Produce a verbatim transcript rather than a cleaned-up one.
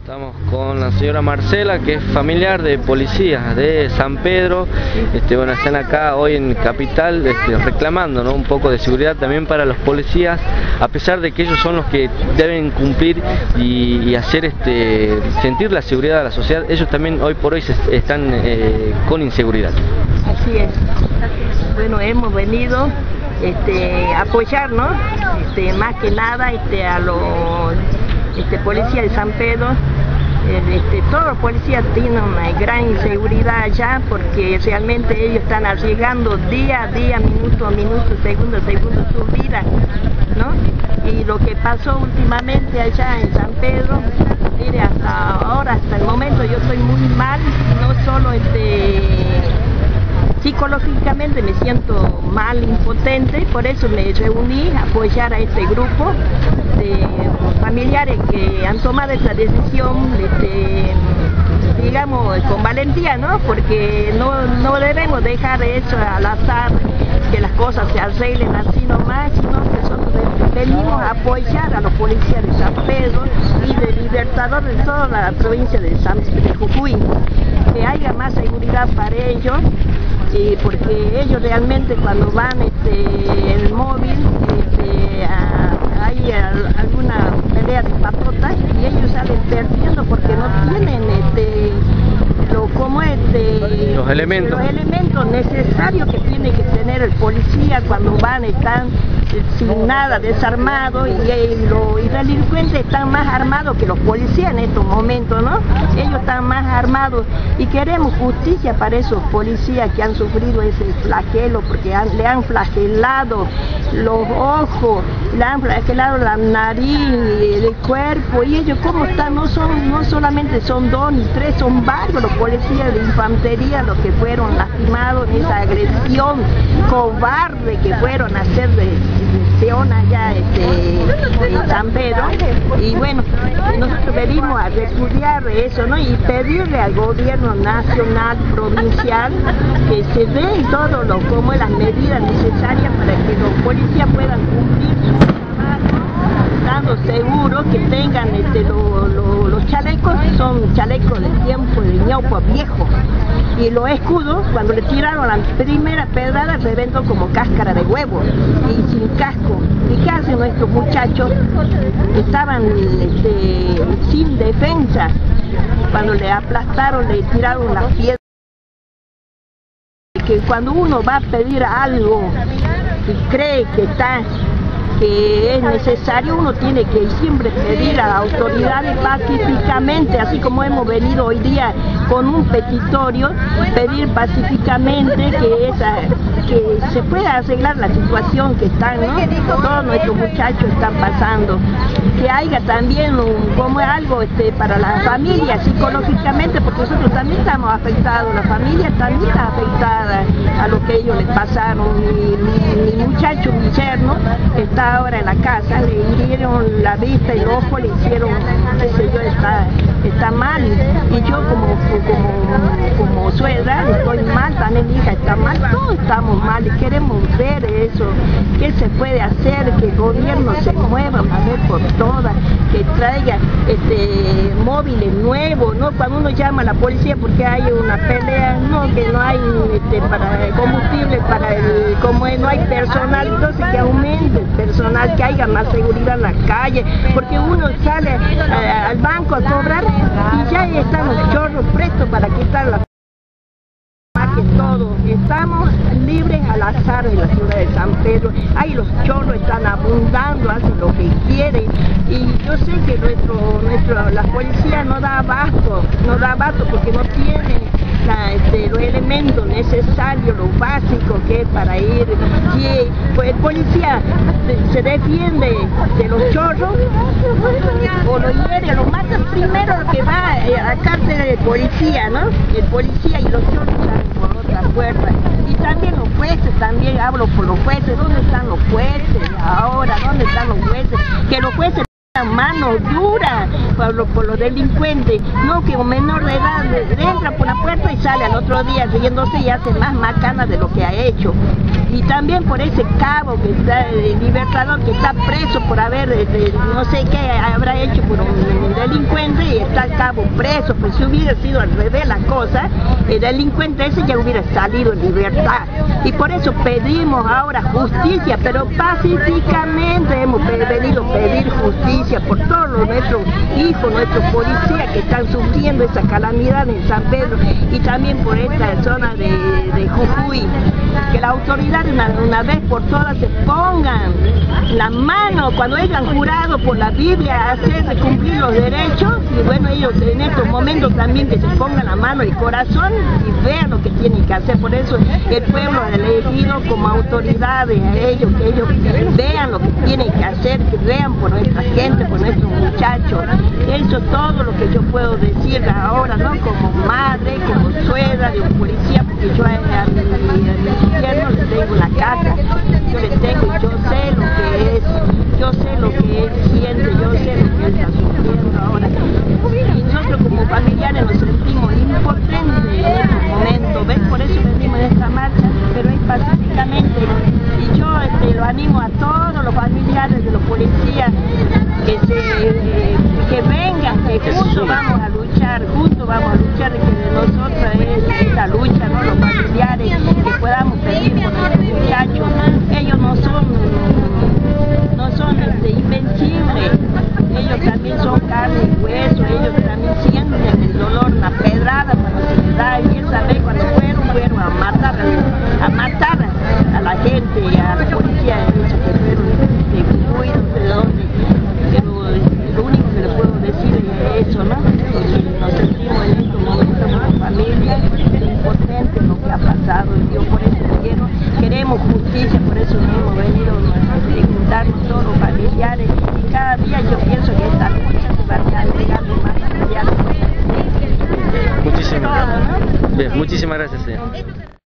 Estamos con la señora Marcela, que es familiar de policías de San Pedro. Este, bueno, están acá hoy en Capital este, reclamando, ¿no?, un poco de seguridad también para los policías, a pesar de que ellos son los que deben cumplir y, y hacer este, sentir la seguridad a la sociedad. Ellos también hoy por hoy se, están eh, con inseguridad. Así es. Bueno, hemos venido este, a apoyar, ¿no? Este, más que nada este, a los este, policías de San Pedro. Este, todos los policías tienen una gran inseguridad allá porque realmente ellos están arriesgando día a día, minuto a minuto, segundo a segundo su vida, ¿no? Y lo que pasó últimamente allá en San Pedro, mire, hasta ahora, hasta el momento yo estoy muy mal, no solo este, psicológicamente me siento mal, impotente, por eso me reuní a apoyar a este grupo de familiares que han tomado esta decisión, este, digamos, con valentía, ¿no? Porque no, no debemos dejar eso al azar, que las cosas se arreglen así nomás, sino que nosotros venimos a apoyar a los policías de San Pedro y de Libertador de toda la provincia de, San, de Jujuy, que haya más seguridad para ellos. Y porque ellos realmente cuando van este, en el móvil este, a, hay a, alguna pelea de patotas y ellos salen perdiendo porque no tienen este, lo, como este, los elementos los elementos necesarios que tiene que tener el policía cuando van, están sin nada, desarmados, y, y los y delincuentes están más armados que los policías en estos momentos, ¿no? Ellos están más armados y queremos justicia para esos policías que han sufrido ese flagelo, porque han, le han flagelado los ojos, le han flagelado la nariz, el cuerpo, y ellos cómo están, no son, no solamente son dos ni tres, son varios los policías de infantería los que fueron lastimados en esa agresión cobarde que fueron a hacer de peón allá este, en San Pedro. Y bueno, nosotros venimos a repudiar eso, ¿no? Y pedirle al gobierno nacional, provincial, que se den todo lo como las medidas necesarias para que los policías puedan cumplir su trabajo, dando seguro que tengan este, lo, lo, los chalecos, son chalecos de tiempo de ñaupa viejo, y los escudos, cuando le tiraron la primera pedrada, reventó como cáscara de huevo y sin casco. ¿Y qué hacen nuestros muchachos? Estaban este, sin defensa, cuando le aplastaron, le tiraron la piedra. Que cuando uno va a pedir algo y cree que está que es necesario, uno tiene que siempre pedir a las autoridades pacíficamente, así como hemos venido hoy día con un petitorio, pedir pacíficamente que, esa, que se pueda arreglar la situación que están, ¿no? Todos nuestros muchachos están pasando, que haya también un, como algo este, para la familia psicológicamente, porque nosotros también estamos afectados, la familia también está afectada a lo que ellos les pasaron. Mi, mi, mi muchacho, mi yerno, está ahora en la casa, le hirieron la vista y el ojo, le hicieron, qué sé yo, está, está mal, y yo como, como, como suegra estoy mal, también mi hija está mal, todos estamos mal y queremos ver eso, qué se puede hacer, que el gobierno se mueva a ver por todas, que traiga este, móviles nuevos, ¿no? Cuando uno llama a la policía porque hay una pelea, no, que no hay este, para combustible, para el, como no hay personal, entonces que aumente el personal, que haya más seguridad en la calle, porque uno sale a, al banco a cobrar y ya están los chorros prestos para quitar la que todo. Estamos libres al azar en la ciudad de San Pedro, ahí los chorros están abundando, hacen lo que quieren, y yo sé que nuestro, nuestro, la policía no da abasto, no da abasto porque no tienen la, este, los elementos necesarios, lo básico que es para ir. Si pues, el policía se defiende de los chorros o lo hiere, lo mata primero lo que va a la cárcel del policía, ¿no? El policía y los chorros salen por otra puerta. Y también los jueces, también hablo por los jueces. ¿Dónde están los jueces ahora? ¿Dónde están los jueces? Que los jueces tengan mano dura por, lo, por los delincuentes, no que un menor de edad entra por la puerta y sale al otro día riéndose y hace más macana de lo que ha hecho. Y también por ese cabo que está, el Libertador, que está preso por haber, de, no sé qué habrá hecho por un, un delincuente, y está el cabo preso. Pues si hubiera sido al revés la cosa, el delincuente ese ya hubiera salido en libertad. Y por eso pedimos ahora justicia, pero pacíficamente hemos venido a pedir justicia por todos nuestros hijos, nuestros policías que están sufriendo esa calamidad en San Pedro, y también por esta zona de, de Jujuy. Que las autoridades una, una vez por todas se pongan la mano cuando hayan jurado por la Biblia a hacer cumplir los derechos, y bueno, ellos en estos momentos también que se pongan la mano y el corazón y vean lo que tienen que hacer. Por eso el pueblo ha elegido como autoridades a ellos, que ellos vean lo que tienen que hacer, que vean por nuestra gente, por nuestros muchachos. Eso es todo lo que yo puedo decir ahora, ¿no? Como madre, como suegra de un policía, porque yo a, a, a mi yerno le tengo la casa, yo le tengo y yo sé lo que es, yo sé lo que él siente, yo sé lo que él está sufriendo ahora. Y nosotros como familiares nos sentimos impotentes en estos momentos, ¿ves? Por eso venimos en esta marcha, pero es pacíficamente. Y yo este, lo animo a todos los familiares de los policías que se que vengan, que juntos vamos a luchar, juntos vamos a luchar, que de nosotros es esta lucha, ¿no? Los familiares, que podamos pedir por nuestros muchachos. Ellos no son, no son este, invencibles, ellos también son carne y hueso, ellos también sienten el dolor, la pedrada cuando se les da, y esa vez cuando fueron, fueron a matar, a matar a la gente y a la policía, esos que fueron de Jujuy, no sé de dónde. Pero lo único que le puedo decir es eso, ¿no? Porque nos sentimos en estos momentos como familia impotentes lo que ha pasado, y yo por eso quiero, queremos justicia, por eso nos hemos venido a juntarnos todos los familiares, y cada día yo pienso que esta lucha se va a llegar más familiares. Muchísimas Todo, gracias. ¿no? Bien, muchísimas gracias, señor.